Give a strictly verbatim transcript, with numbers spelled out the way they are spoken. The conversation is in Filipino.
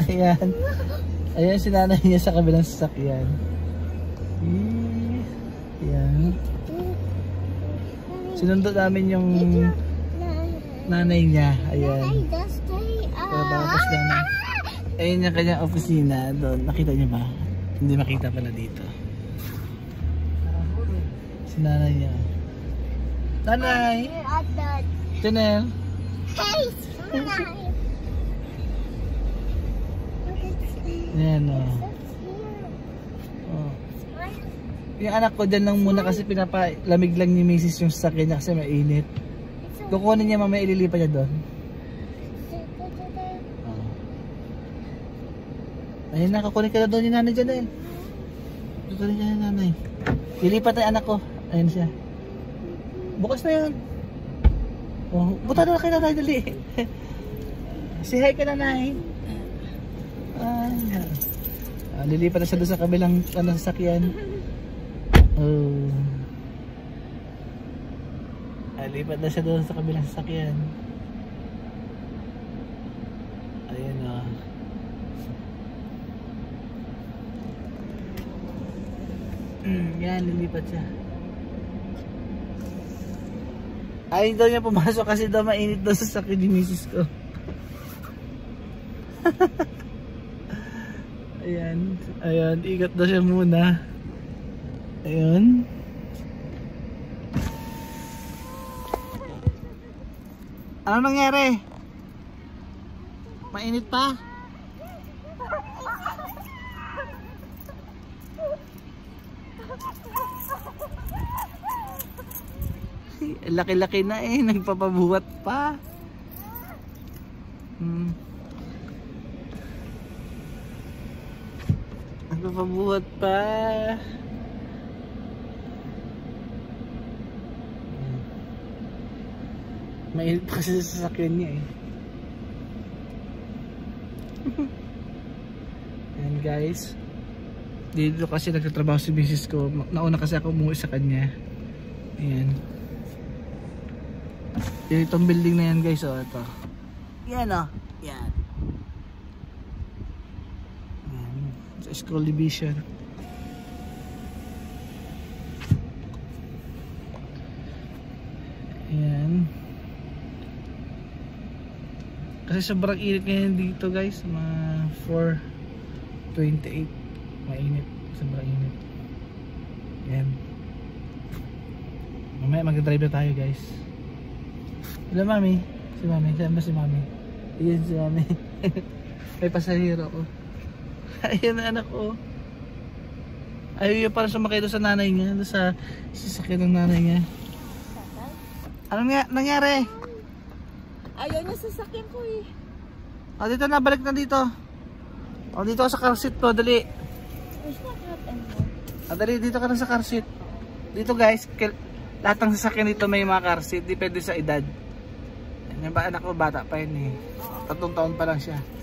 Ayan. Ayan si nanay niya sa kabilang sasakyan. Ayan. Sinundo namin yung nanay niya. Ayan. Tapos na. Ayan yung kanyang opisina doon. Nakita niyo ba? Hindi makita pala dito. Si nanay niya. Nanay! Janelle! Hey! Ayan o. Oh. Yung anak ko dyan lang muna kasi pinapalamig lang ni Missus yung sasakyan niya kasi mainit. Kukunin niya mamaya, ililipa niya doon. Oh. Ayun na, kukunin ka na doon yung nanay dyan eh. Kukunin ka na nanay. Ilipat na yung anak ko. Ayun siya. Bukas na yun. Oh, buta na kayo nanay, dali. Say hi ka nanay. Ah, ah, lilipat na siya doon sa kabilang ano, sasakyan. Oh. Ah, lipat na siya doon sa kabilang sasakyan. Ayan o. Oh. Yan, lilipat siya. Ayaw daw niya pumasok kasi daw mainit daw sa sakit ni Missus ko. Ayan, ayan, ikat daw siya muna. Ayan. Ano nangyari? Mainit pa? Laki-laki na eh, nagpapabuhat pa. Hmm. Nagpapabuhat pa. Hmm. Mainit pa kasi sa sasakyan niya eh. Ayan guys. Dito kasi nagtatrabaho si Missus ko. Nauna kasi ako umuwi sa kanya. Ayan. Yung itong building na yan guys, oh, ito. Yan oh, yan. Yan. Sa School Division. Yan. Kasi sobrang init ngayon dito guys, mga four twenty-eight. Mainit, sobrang init. Yan. Mamaya mag-drive na tayo guys. Hello mami, si mami, saan ba si mami? Ayan si mami. May pasahero ko. Ayan na anak ko. Ayaw yun para sumakay doon sa nanay niya, doon sa sasakyan ng nanay niya. Anong nga, nangyari? Ayaw niya sasakyan ko eh. O dito na, balik na dito. O dito ka sa car seat ko, dali. O dali, dito ka na sa car seat. Dito guys, lahat ng sasakyan dito may mga car seat, depende sa edad. Yung ba anak ko bata pa yun eh. Tatlong taon pa lang siya.